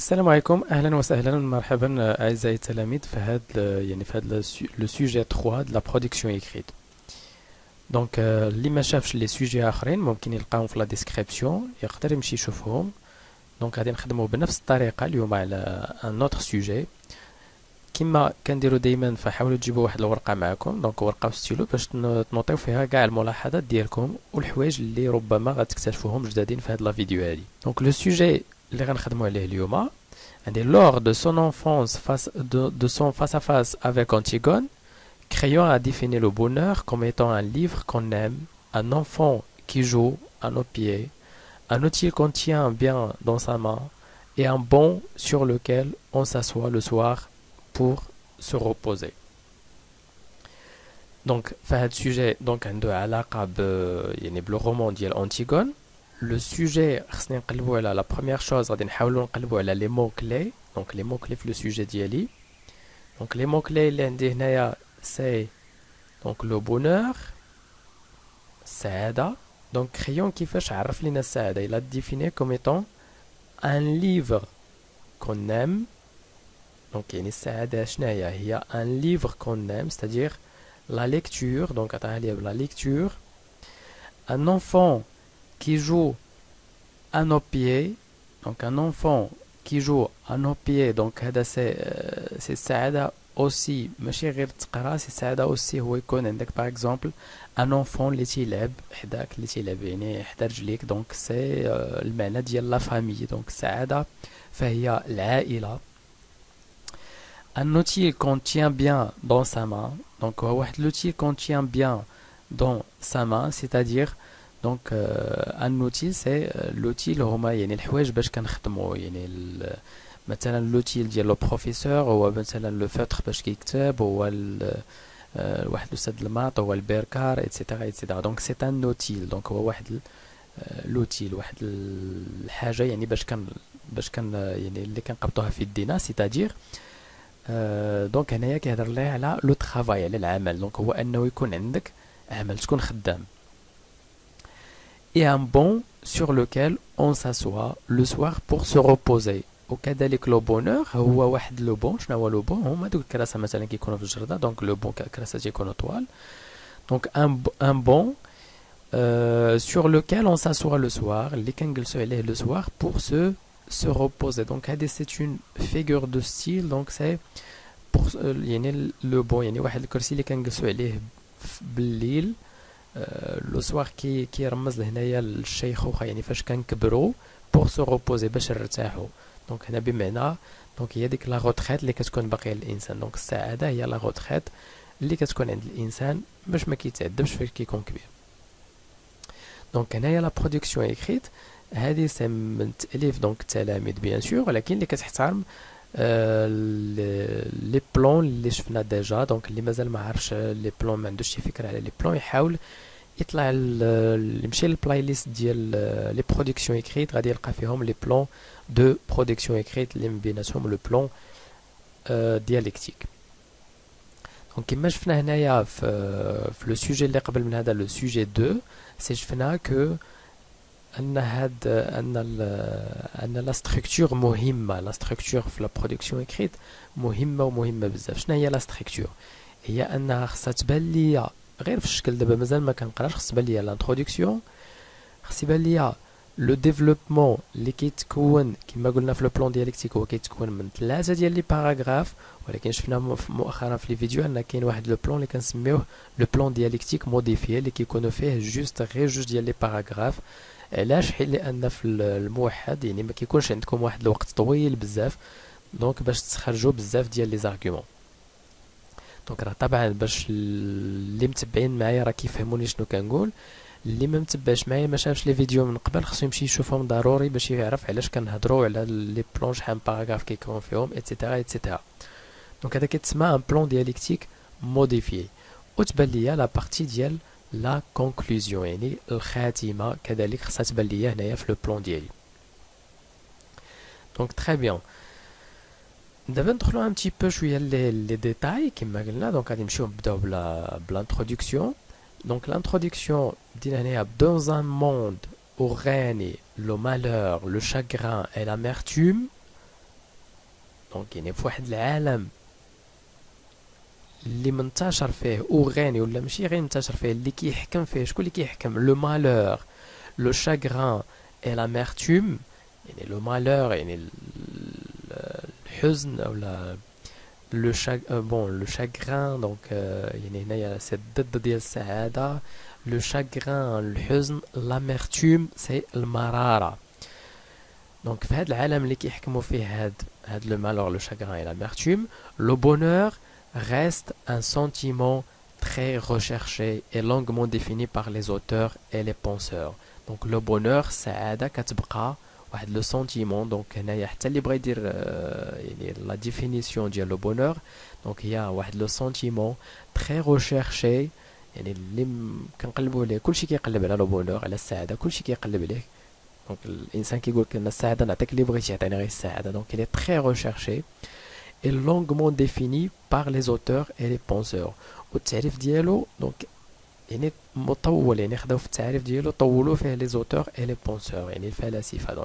السلام عليكم، اهلا وسهلا مرحبا اعزائي التلاميذ في هذا لو سوجي 3 de la production écrite. دونك اللي ما شافش لي سوجي اخرين ممكن يلقاهم في لا ديسكريبسيون، يقدر يمشي يشوفهم. دونك غادي نخدموا بنفس الطريقه اليوم على ان اوتر سوجي كما كنديروا دائما. فحاولوا تجيبوا واحد الورقه معكم، دونك ورقه وستيلو باش تنوطيو فيها كاع الملاحظات ديالكم والحوايج اللي ربما غتكتشفوهم جدادين في هذه لا فيديو هذه. دونك لو سوجي اللي غنخدموا عليه اليوم lors de son enfance de son face-à-face avec Antigone, Crayon a défini le bonheur comme étant un livre qu'on aime, un enfant qui joue à nos pieds, un outil qu'on tient bien dans sa main et un banc sur lequel on s'assoit le soir pour se reposer. Donc, في هذا السوجي دونك عنده علاقة بالرومان ديال Antigone. Le sujet, خصني نقلبوا على la première chose غادي نحاولوا نقلبوا على les mots clés. Donc les mots clés في le sujet ديالي. Donc les mots clés اللي عندي هنايا c'est donc le bonheur, السعادة. Donc Crayon كيفاش عرف لينا السعادة؟ Il a défini comme étant un livre qu'on aime. Donc يعني السعادة شناهي؟ هي un livre qu'on aime, c'est-à-dire la lecture. Donc عطاها لي la lecture. Un enfant qui joue à nos pieds, donc un enfant qui joue à nos pieds, donc هذا c'est السعادة aussi ماشي غير تقرا، سي السعادة aussi هو يكون عندك par exemple un enfant اللي تيلعب حداك، اللي تيلعب يعني حدا رجليك، donc سي المعنى ديال لا فامي. donc السعادة فهي العائلة. Un outil qu'on tient bien dans sa main, donc واحد l'outil qu'on tient bien dans sa main, c'est-à-dire donc un outil c'est l'outil اللي هما يعني الحوايج باش كنخدموا، يعني مثلا لوتيل ديال لو بروفيسور هو مثلا لو فوتر باش كيكتب، هو واحد الاستاذ الماط هو البيركار ايتترا ايتترا. دونك سي ان اوتيل، دونك هو واحد لوتيل، واحد الحاجه يعني باش كان يعني اللي كنقبطوها في يدينا، سيتادير دونك هنايا كيهضر لي على لو ترافاي، على العمل. دونك هو انه يكون عندك عمل، تكون خدام. Et un banc sur lequel on s'assoit le soir pour se reposer. وكذلك لو بونور هو واحد لو بون. شنو هو لو بون؟ هما دوك الكراسه مثلا كيكونوا في الجرده، دونك لو بون كراسه تيكونوا طوال. دونك ان بون sur lequel on s'assoit le soir، اللي كنجلسوا عليه لو soir pour se reposer. دونك هذه c'est une figure de style. دونك c'est pour يعني لو بون يعني واحد الكرسي اللي كنجلسوا عليه بالليل لو سوار كيرمز لهنايا للشيخوخه، يعني فاش كنكبروا بور سو روبوزي باش نرتاحوا. دونك هنا بمعنى دونك هي ديك لا روتريت اللي كتكون باقيه للانسان. دونك السعاده هي لا روتريت اللي كتكون عند الانسان باش ما كيتعذبش فاش كيكون كبير. دونك هنايا لا برودكسيون ايكريت هذه سي من تاليف دونك التلاميذ بيان سور، ولكن اللي كتحترم لي بلون اللي شفنا ديجا. دونك اللي مازال ما عرفش لي بلون، ما عندوش شي فكره على لي بلون، يحاول يطلع يمشي للبلاي ليست ديال لي برودكسيون ايكريت، غادي يلقى فيهم لي بلون دو برودكسيون ايكريت اللي من بيناتهم لو بلون ديالكتيك. دونك كما شفنا هنايا في لو سوجي اللي قبل من هذا لو سوجي 2 سي شفنا كو ان لا ستركتور مهمه. لا ستركتور في لا برودكسيون ايكريت مهمه بزاف. شنو هي لا ستركتور؟ هي انها خصها تبان ليا غير في الشكل دابا مازال ما كنقراش، خص تبان ليا لانتروداكسيون، خص يبان ليا لو ديفلوبمون اللي كيتكون كما قلنا في لو بلون ديالكتيك، هو كيتكون من 3 ديال لي باراغراف. ولكن شفنا مؤخرا في لي فيديو ان كاين واحد لو بلون اللي كنسميوه لو بلون ديالكتيك موديفيي، اللي كيكونوا فيه جوست غير 2 ديال لي باراغراف. علاش؟ حيت لان في الموحد يعني ما كيكونش عندكم واحد الوقت طويل بزاف، دونك باش تخرجوا بزاف ديال لي زارغومون. دونك راه طبعا باش اللي متبعين معايا راه كيفهموني شنو كنقول، اللي ما متبعش معايا ما شافش لي فيديو من قبل خصو يمشي يشوفهم ضروري باش يعرف علاش كنهضروا على لي بلون، شحال من باراغراف كيكون فيهم ايتترا ايتترا. دونك هذا كيتسمى ان بلون ديالكتيك موديفيي. وتبان ليا لا بارتي ديال لا كونكلوزيون يعني الخاتمه كذلك خصها تبان ليا هنايا في لو بلون ديالي. دونك تري بيان. دابا ندخلو ان بتي بو شويه لي ديتاي كما قلنا. دونك غادي نمشيو نبداو بلانتروداكسيون. دونك l'introduction بدينا هنايا dans un monde où règne le malheur, le chagrin et l'amertume. دونك يعني في واحد العالم اللي منتشر فيه اغاني ولا ماشي غير منتشر فيه اللي كيحكم فيه شكون اللي كيحكم لو مالور لو شاغران اي لاميرتوم يعني لو مالور يعني الحزن او لو بون لو شاغران دونك يعني هنايا سي الضد ديال السعاده لو شاغران الحزن لاميرتوم سي المراره دونك في هذا العالم اللي كيحكموا فيه هاد لو مالور لو شاغران اي لاميرتوم لو بونور reste un sentiment très recherché et longuement défini par les auteurs et les penseurs. Donc le bonheur سعادة كتبقى واحد لو سونتيمون دونك هنايا حتى اللي بغى يدير يعني لا ديفينيسيون ديال لو بونور دونك هي واحد لو سونتيمون très recherché يعني اللي كنقلبوا عليه كلشي كيقلب على لو بونور على السعادة كلشي كيقلب عليه دونك الانسان كيقول لك السعادة نعطيك اللي بغيتي عطيني غير السعادة دونك il est très recherché est longuement défini par les auteurs et les penseurs والتعريف ديالو دونك يعني مطول يعني خداو في التعريف ديالو طولوا فيه les auteurs et les penseurs يعني الفلاسفة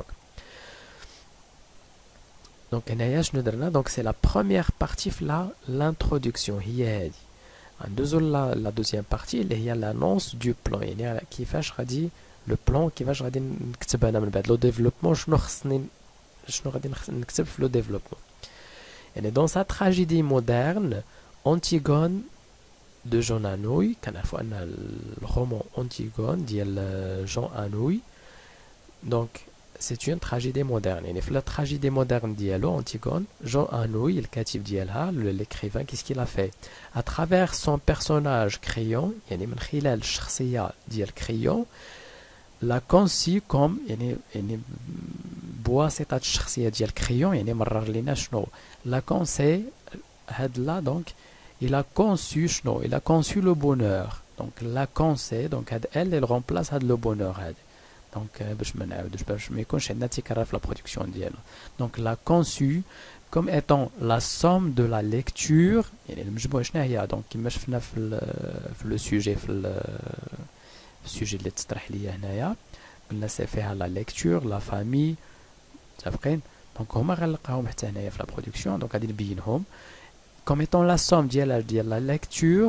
دونك هنايا شنو درنا دونك سي لا بروميير بارتي في l'introduction هي هادي ندوزو لا دوزيام بارتي اللي هي لانونس دو بلان يعني كيفاش غادي لو بلان كيفاش غادي نكتب انا من بعد لو ديفلوبمون شنو غادي نكتب في لو ديفلوبمون يعني dans sa tragédie moderne Antigone de Jean Anouilh كنعرفوا ان الرومان Antigone ديال جون انوي donc c'est une tragédie moderne يعني في la tragédie moderne ديالو Antigone Jean Anouilh الكاتب ديالها l'écrivain qu'est-ce qu'il a fait à travers son personnage Créon يعني من خلال الشخصيه ديال كريون لا كونسي كوم يعني بواسطه الشخصيه ديال كريون يعني مرر لينا شنو لا كونسي هاد لا دونك il a conçu شنو il a conçu le bonheur donc la كونسي دونك هاد elle remplace هاد لو bonheur هاد دونك باش ما نعاودوش باش ما يكونش عندنا تكرار في لا برودكسيون ديالنا دونك لا conçu comme étant la somme de la lecture يعني المجموع شنو هي دونك كما شفنا في لو سوجي في السوجي اللي تطرح ليا هنايا قلنا سي فيها لا ليكتور لا فامي متفقين دونك هما غنلقاهم حتى هنايا في لا برودكسيون دونك غادي نبينهم كوم ايطون لا سوم ديال لا ليكتور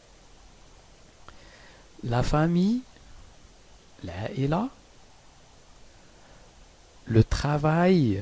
لا فامي العائله لو ترافاي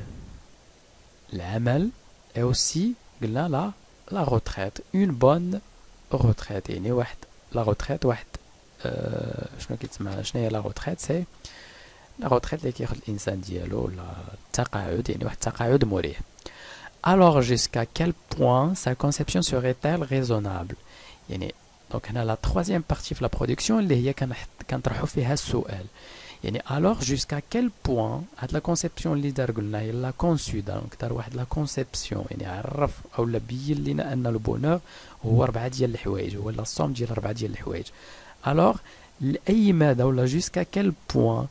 العمل اي اوسي قلنا لا روتريت اون بون روتريت يعني واحد لا روتريت واحد شنو كيتسمى شنو هي لا روتريت سي لا روتريت اللي كياخذ الانسان ديالو ولا التقاعد يعني واحد التقاعد مريح alors jusqu'à quel point sa conception serait-elle raisonnable يعني دونك هنا لا troisième partie في لا برودكسيون اللي هي كنطرحوا فيها السؤال يعني alors jusqu'à quel point هاد لا كونسيبسيون اللي دار قلنا هي لا كونسو دونك دار واحد لا كونسيبسيون يعني عرف او بين لنا ان البونور هو 4 ديال الحوايج هو لا صوم ديال 4 ديال الحوايج alors لأي مدى ولا jusqu'à quel point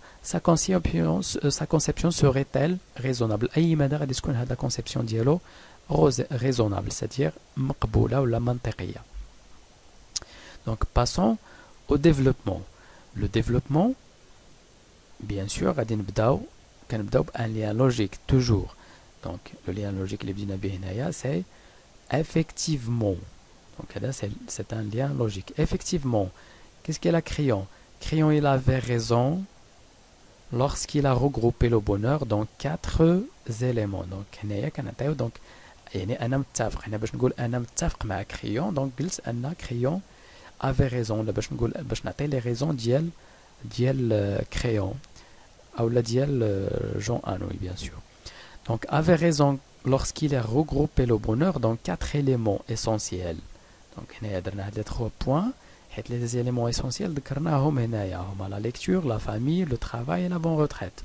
sa conception serait-elle raisonnable أي مدى غادي تكون هاد لا كونسيبسيون ديالو raisonnable c'est-à-dire مقبولة ولا منطقية donc passons au développement le développement bien sûr غادي كنبداو بان lien logique toujours donc le lien logique اللي بدينا به هنايا c'est effectivement donc هذا c'est un lien logique effectivement. Qu'est-ce qu'il a Créon? Créon, il avait raison lorsqu'il a regroupé le bonheur dans 4 éléments. Donc, donc يعني أنا متفق هنا باش نقول أنا متفق مع كريون دونك قلت أن كريون avait raison ولا باش نعطي لي ريزون ديال كريون أو لا ديال جون أنوي bien sûr. Donc avait raison lorsqu'il a regroupé le bonheur dans 4 éléments essentiels. Donc هنا درنا هاد لي 3 points حيت les éléments essentiels ذكرناهم هنايا هما la lecture, la famille, le travail et la bonne retraite.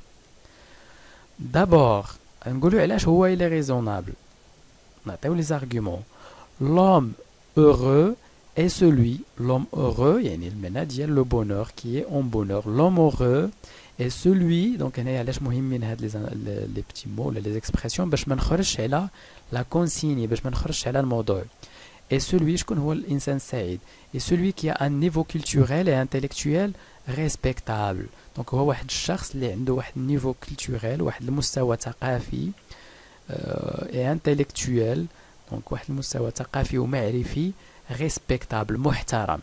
D'abord نقولوا علاش هو il est raisonnable. نعطيو les arguments. L'homme heureux est celui, l'homme heureux يعني المعنى ديال le bonheur qui est en bonheur. L'homme heureux est celui donc هنايا علاش مهمين هاد les petits mots ولا les expressions باش ما نخرجش على la consigne باش ما نخرجش على الموضوع. Et celui شكون هو الإنسان السعيد et celui qui a un niveau culturel et intellectuel respectable. donc هو واحد الشخص اللي عنده واحد النيفو كولتوريل واحد المستوى ثقافي et intellectuel, donc واحد المستوى ثقافي ومعرفي respectable محترم.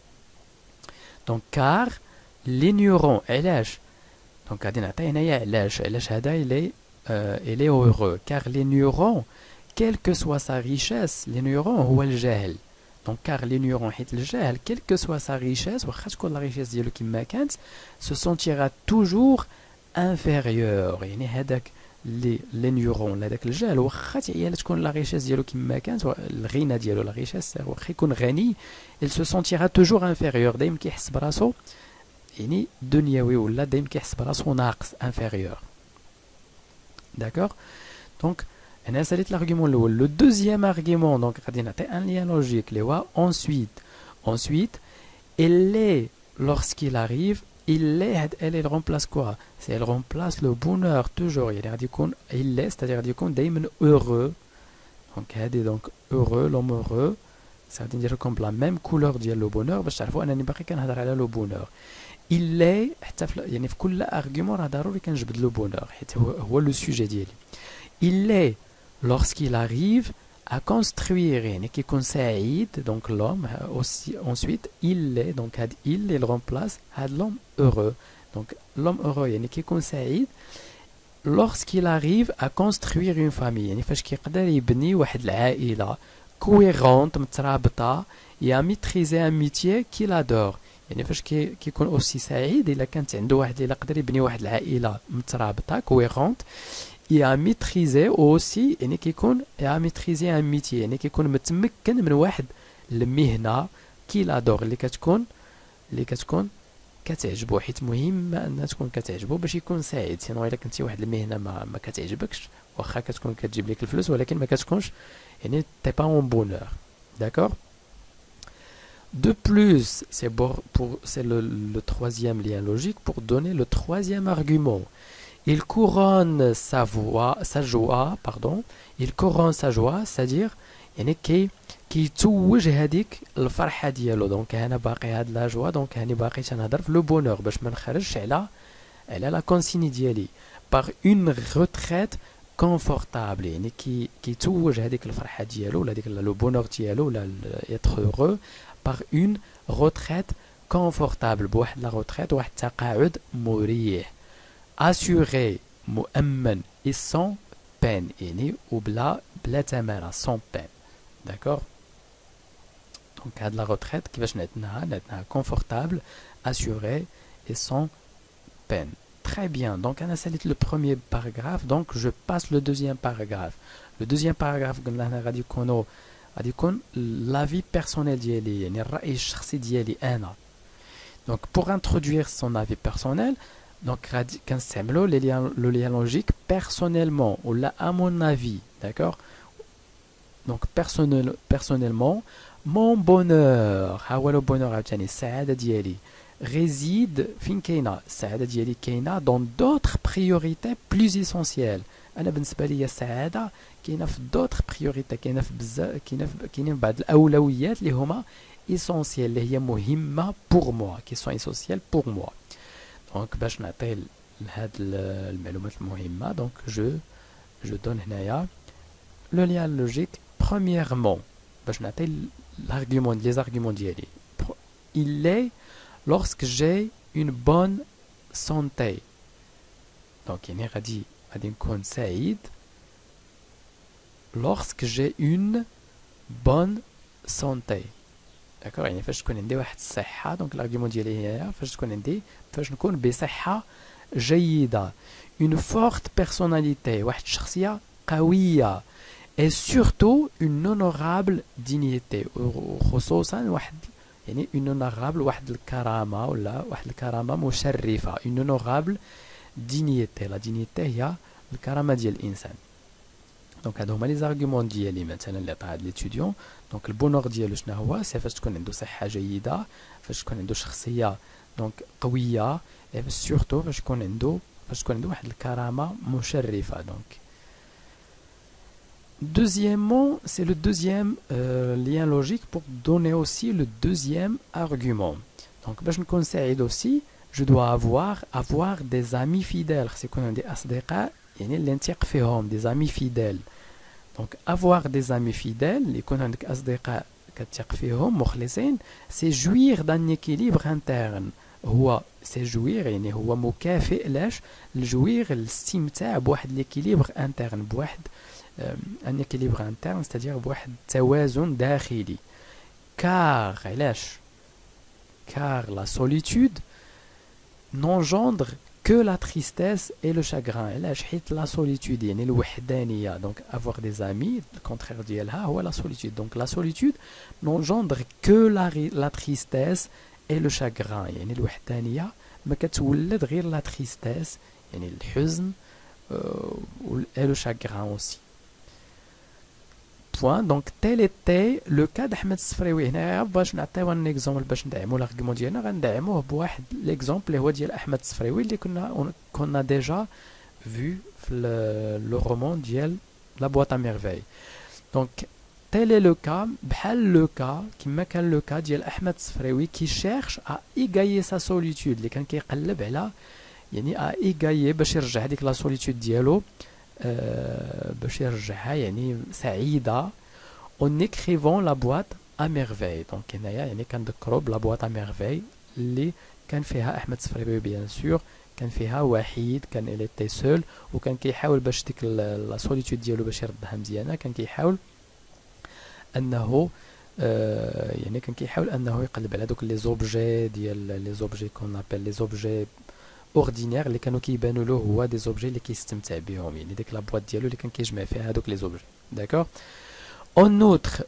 donc car les neurones علاش donc غادي نعطي هنايا علاش هذا il est heureux car les neurones quelle que soit sa richesse les neurones هو الجهل. donc car les neurones حيت الجهل quelle que soit sa richesse واخا تكون لا richesse ديالو كما كانت se sentira toujours inférieur. يعني هذاك لي نيورون هذاك الجهل واخا هي تكون لا ريشيس ديالو كما كانت الغنى ديالو لا ريشيس واخا يكون غني il se sentira toujours inférieur دايما كيحس براسو يعني دنيوي ولا دايما كيحس براسو ناقص inférieur. d'accord donc هنا ساليت l'argument الاول. le deuxième argument donc غادي نعطي ان lien logique اللي هو ensuite il est lorsqu'il arrive elle remplace quoi? Elle remplace le bonheur toujours. Il est, c'est-à-dire qu'il heureux. Donc heureux, l'homme heureux, ça veut dire comme la même couleur de le bonheur. باش تعرفوا انني باقي كنهضر على لو bonheur. Il est حتى يعني في كل argument راه ضروري كنجبد لو bonheur حيت هو لو sujet ديالي. Il est lorsqu'il arrive à construire يعني كيكون سعيد donc l'homme aussi ensuite il est donc هاد il remplace هاد l'homme heureux. donc l'homme heureux يعني كيكون سعيد lorsqu'il arrive à construire une famille يعني فاش كيقدر يبني واحد العائلة cohérente مترابطة et à maîtriser un métier qu'il adore. يعني فاش كيكون aussi سعيد إلا كانت عنده واحد إلا قدر يبني واحد العائلة مترابطة cohérente et à maîtriser aussi يعني كيكون à maîtriser un métier يعني كيكون متمكن من واحد المهنة qu'il adore اللي كتكون كتعجبو حيت مهم انها تكون كتعجبو باش يكون سعيد. سينو الا كنتي واحد المهنة ما كتعجبكش واخا كتكون كتجيب لك الفلوس ولكن ما كتكونش يعني t'es pas en bonheur. d'accord de plus c'est le troisième lien logique pour donner le troisième argument. Il couronne sa joie, c'est-à-dire يعني كيتوج هذيك الفرحه ديالو. دونك انا باقي هاد لا جوا دونك هاني باقي تنهضر في لو بونور باش ما نخرجش على لا كونسيني ديالي باغ اون ريتريت كونفورتابل يعني كيتوج هذيك الفرحه ديالو ولا هذيك لو بونور ديالو ولا يتر هورو باغ اون ريتريت كونفورتابل بواحد لا ريتريت واحد التقاعد مريح. assuré مؤمن et sans peine يعني وبلا تمارة sans peine. d'accord donc هاد لا retraite كيفاش نعتناها confortable assuré et sans peine. très bien donc أنا ساليت le premier paragraphe donc je passe le deuxième paragraphe. le deuxième paragraphe قلنا هنا غادي يكون la vie personnelle ديالي يعني الرأي الشخصي ديالي أنا. donc pour introduire son avis personnel donc كنستعملوا le lien logique personnellement ou là à mon avis. d'accord donc personnellement mon bonheur ها هو le bonheur عاوتاني السعادة ديالي réside فين كاينه السعادة ديالي كاينه dans d'autres priorités plus essentielles. انا بالنسبه لي السعاده كاينه في d'autres priorités كاينه في بزاف كاينين بعض الاولويات اللي هما essentielles اللي هي مهمه pour moi qui sont essentielles pour moi. donc باش نعطي هاد المعلومات المهمه donc je donne هنايا le lien logique premièrement باش نعطي l'argument les arguments ديالي. il est lorsque j'ai une bonne santé donc يعني غادي نكون سعيد lorsque j'ai une bonne santé. d'accord يعني فاش تكون عندي واحد الصحة دونك l'argument ديالي هي فاش نكون بصحة جيدة. une forte personnalité واحد الشخصية قوية et surtout une honorable dignité خصوصا واحد يعني une honorable واحد الكرامة ولا واحد الكرامة مشرفة une honorable dignité. la dignité هي الكرامة ديال الإنسان. دونك هادو هما لي زارغومون ديالي مثلا اللي عطا هاد ليتيديون. دونك البونور ديالو شنو هو سي فاش تكون عنده صحة جيدة فاش تكون عنده شخصية دونك قوية et surtout فاش تكون عنده واحد الكرامة مشرفة. دونك deuxièmement c'est le deuxième lien logique pour donner aussi le deuxième argument. donc باش نكون سعيد aussi je dois avoir des amis fidèles. خص يكون عندي أصدقاء يعني اللي نثق فيهم des amis fidèles. Donc avoir des amis fidèles اللي يكون عندك أصدقاء كتثق فيهم مخلصين c'est jouir d'un équilibre interne. هو c'est jouir يعني هو مكافئ لاش الجوير الاستمتاع بواحد l'équilibre interne بواحد un équilibre interne c'est-à-dire بواحد توازن داخلي. car علاش car la solitude n'engendre que la tristesse et le chagrin. علاش حيت la solitude يعني الوحدانية. donc avoir des amis le contraire ديالها هو la solitude. donc la solitude n'engendre que la tristesse et le chagrin. يعني الوحدانية ما كتولد غير la tristesse يعني الحزن et le chagrin aussi. point. donc tel était le cas d'Ahmed الصفراوي. هنا باش نعطيو un exemple باش ندعمو l'argument ديالنا غندعموه بواحد l'exemple اللي هو ديال أحمد الصفراوي اللي كنا déjà vu في le roman ديال La boîte à merveilles. donc tel est le cas بحال le cas كما كان le cas ديال أحمد الصفراوي qui cherche à égayer sa solitude اللي كان كيقلب على يعني à égayer باش يرجع هذيك la solitude ديالو باش يرجعها يعني سعيدة en écrivant la boîte à merveille. donc هنايا يعني كنذكروا بلا boîte à merveille اللي كان فيها أحمد الصفراوي بيان سور كان فيها وحيد كان il était seul وكان كيحاول باش ديك la solitude ديالو باش يردها مزيانة كان كيحاول أنه يعني كان كيحاول أنه يقلب على دوك لي زوبجي ديال لي زوبجي كون ابل لي زوبجي اوردينير اللي كانوا كيبانوا له هو دي زوبجي اللي كيستمتع بهم يعني ديك لا بواط ديالو اللي كان كيجمع فيها هذوك لي زوبجي. داكور. en outre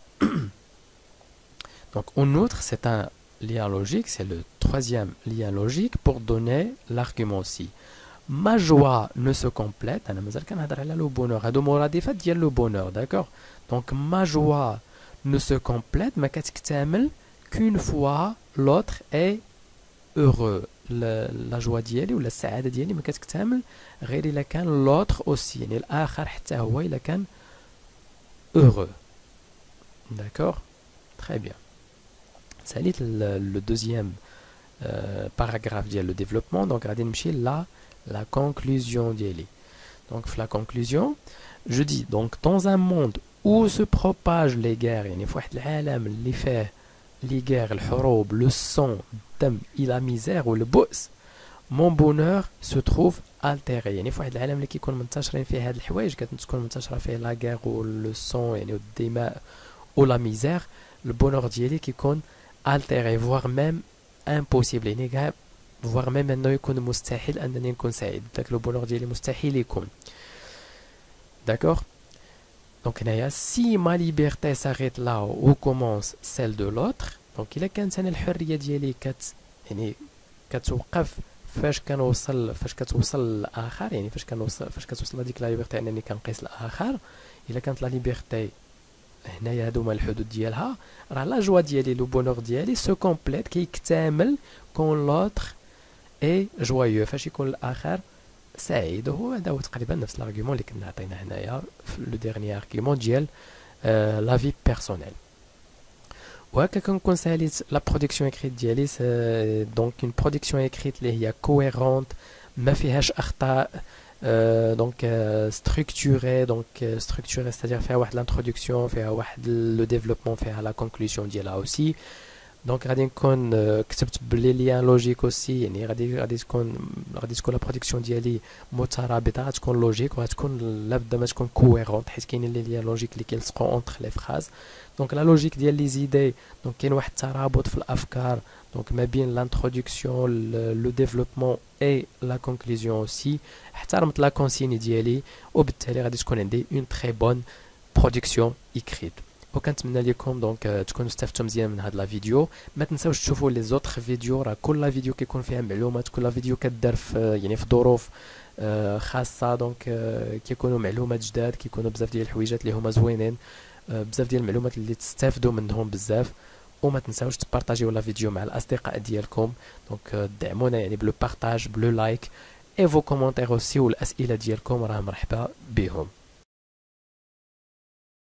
donc en outre c'est un lien logique, c'est le troisième lien logique pour donner l'argument aussi. ma joie ne se complète انا مازال كنهضر على لو بونور هادو مرادفات ديال لو بونور. داكور. donc ma joie ne se complète ما كتكتمل qu'une fois l'autre est heureux. لا جوا ديالي ولا السعاده ديالي ما كتكتمل غير الا كان لوتر اوسي يعني الاخر حتى هو الا كان heureux. d'accord. très bien. ساليت le deuxième paragraphe ديال le développement. donc غادي نمشي la conclusion ديالي. donc في la conclusion je dis donc dans un monde où se propagent les guerres يعني في واحد العالم اللي فيه les guerres الحروب le sang الدم et la misère ou le بؤس mon bonheur se trouve altéré. يعني في واحد العالم اللي كيكون منتشرين فيه هاد الحوايج كتكون منتشره فيه لا غير و لو سون يعني الدماء و لا ميزير البونور ديالي كيكون altéré voire même impossible يعني كاع voire même انه يكون مستحيل انني نكون سعيد. داك البونور ديالي مستحيل يكون. d'accord. donc هنايا si ma liberté s'arrête là où commence celle de l'autre. donc الا كانت انا الحريه ديالي يعني كتوقف فاش كتوصل للاخر يعني فاش كتوصل لهاديك لا ليبرتي انني كنقيس الاخر. الا كانت لا ليبرتي هنايا هادو هما الحدود ديالها راه لا جوا ديالي لو بونور ديالي سو كومبليت كيكتمل كون لوتر اي جويو فاش يكون الاخر سعيد. وهو هذا هو تقريبا نفس الارغيومون اللي كنا عطينا هنايا في لو ديرني ارغيومون ديال لا في بيرسونيل. وهكا كنكون ساليت لا برودكسيون اكريت ديالي. دونك اون برودكسيون اكريت اللي هي كويرونت ما فيهاش اخطاء. دونك ستركتوري دونك ستركتوري ستادير فيها واحد لانتروداكسيون فيها واحد لو ديفلوبمون فيها لا كونكلوزيون ديالها اوسي. دونك غادي نكون كتبت بلي ليان لوجيك اوسي يعني غادي تكون لا برودكسيون ديالي مترابطه غتكون لوجيك وغتكون لابد ما تكون كويرونت حيت كاينين لي ليان لوجيك اللي كيلصقوا اونتر لي فراز. دونك لا لوجيك ديال لي زيدي دونك كاين واحد الترابط في الافكار دونك ما بين لانتروداكسيون لو ديفلوبمون اي لا كونكلوزيون اوسي. احترمت لا كونسيني ديالي وبالتالي غادي تكون عندي اون تري بون برودكسيون اكريت. وكنتمنى لكم دونك تكونوا استفدتوا مزيان من هاد لا فيديو. ما تنساوش تشوفوا لي زوطخ فيديو راه كل فيديو كيكون فيها معلومات كل فيديو كدار في يعني في ظروف خاصه دونك كيكونوا معلومات جداد كيكونوا بزاف ديال الحويجات اللي هما زوينين بزاف ديال المعلومات اللي تستافدوا منهم بزاف. وما تنساوش تبارطاجيو لا فيديو مع الاصدقاء ديالكم دونك دعمونا يعني بلو بارطاج بلو لايك اي فو كومونتير اوسي والاسئله ديالكم راه مرحبا بهم.